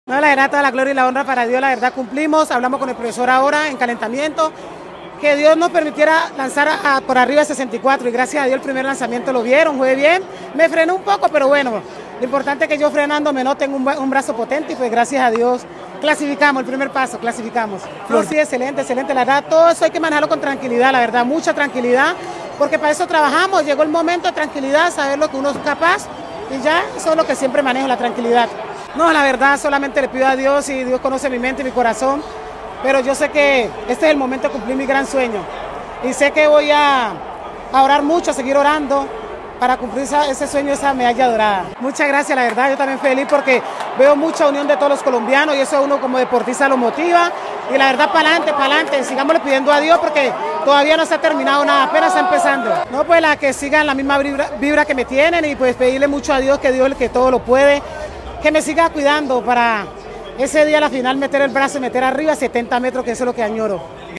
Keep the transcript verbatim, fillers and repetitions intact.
No, la verdad, toda la gloria y la honra para Dios, la verdad cumplimos, hablamos con el profesor ahora en calentamiento, que Dios nos permitiera lanzar a, a, por arriba de sesenta y cuatro y gracias a Dios el primer lanzamiento lo vieron, jugué bien, me frené un poco, pero bueno, lo importante es que yo frenándome no tengo un, un brazo potente y pues gracias a Dios clasificamos, el primer paso, clasificamos. No, sí, excelente, excelente, la verdad, todo eso hay que manejarlo con tranquilidad, la verdad, mucha tranquilidad, porque para eso trabajamos, llegó el momento de tranquilidad, saber lo que uno es capaz y ya, eso es lo que siempre manejo, la tranquilidad. No, la verdad, solamente le pido a Dios y Dios conoce mi mente y mi corazón, pero yo sé que este es el momento de cumplir mi gran sueño y sé que voy a, a orar mucho, a seguir orando para cumplir esa, ese sueño, esa medalla dorada. Muchas gracias, la verdad, yo también feliz porque veo mucha unión de todos los colombianos y eso a uno como deportista lo motiva y la verdad, para adelante, para adelante, sigámosle pidiendo a Dios porque todavía no se ha terminado nada, apenas está empezando. No, pues la que sigan la misma vibra, vibra que me tienen y pues pedirle mucho a Dios, que Dios es el que todo lo puede, que me siga cuidando para ese día a la final meter el brazo y meter arriba setenta metros, que eso es lo que añoro.